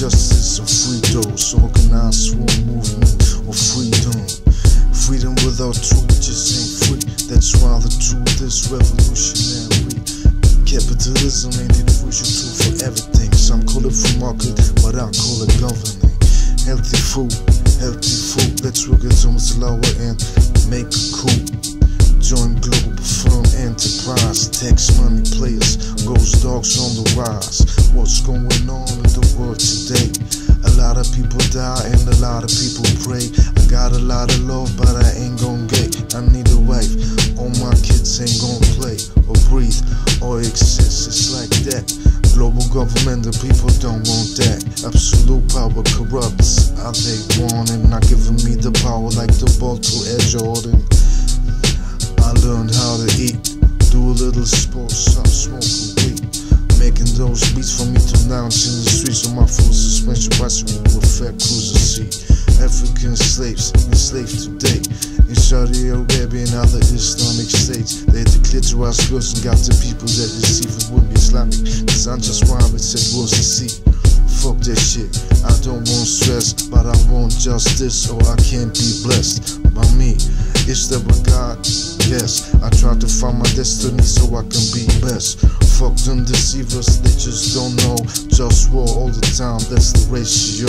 justice and free those. Organized swarm movement of freedom. Freedom without truth just ain't free. That's why the truth is revolutionary. Capitalism ain't the crucial tool for everything. Some call it free market, but I call it governing. Healthy food, let's work it towards the lower end. Make a coup, join global firm enterprise. Tax money players, ghost dogs on the rise. What's going on in the world today? A lot of people die and a lot of people pray. I got a lot of love, but I ain't gon' get. I need a wife, all my kids ain't gon' play or breathe or exist. It's like that. Global government, the people don't want that. Absolute power corrupts. Are they wanting? Not giving me the power like the ball to Air Jordan. I learned how to eat, do a little sports, stop smoking weed. Making those beats for me to lounge in the streets on my full suspension bicycle with fat cruiser seat. African slaves enslaved today in Saudi Arabia and other Islamic states. They had the clitoris girls and got the people that deceive it would be Islamic. Cause I'm just rhyme and said was to see. Fuck that shit, I don't want stress, but I want justice or I can't be blessed by me. Is there a God? Yes, I try to find my destiny so I can be best. Fuck them deceivers, they just don't know. Just war all the time, that's the ratio.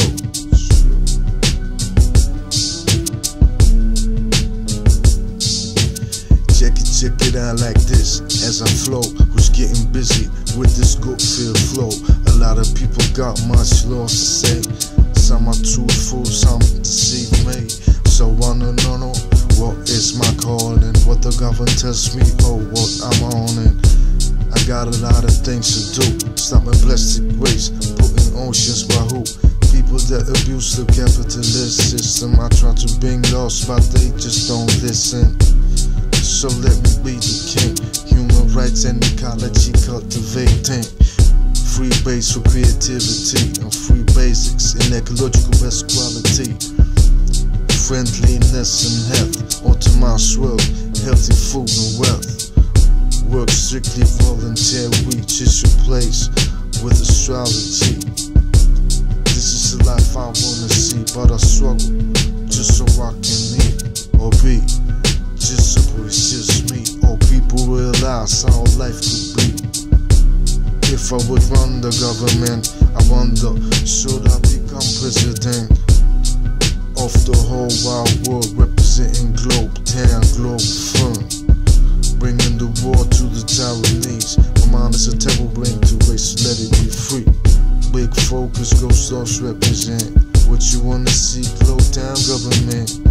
Check it out like this, as I flow, who's getting busy with this good feel flow. A lot of people got much lost to say. Some are truthful, some deceive me. So I don't know what is my calling, what the government tells me, oh what I'm on it. I got a lot of things to do, stop my plastic waste, putting oceans by who? People that abuse the capitalist system. I try to bring laws, but they just don't listen. So let me be the king. Human rights and ecology cultivating. Free base for creativity and free basics in ecological best quality. Friendliness and health, optimized world, healthy food and wealth. Work strictly volunteer, reach is your place with astrology. This is the life I wanna see, but I struggle just so I can eat or be. Just so it's just me, or people realize how life could be. If I would run the government, I wonder, should I become president of the whole wide world, representing globe, town, globe firm, bringing the war to the Taiwanese. My mind is a terrible brain to waste, let it be free. Big focus, ghost dogs represent what you wanna see, globe, town, government.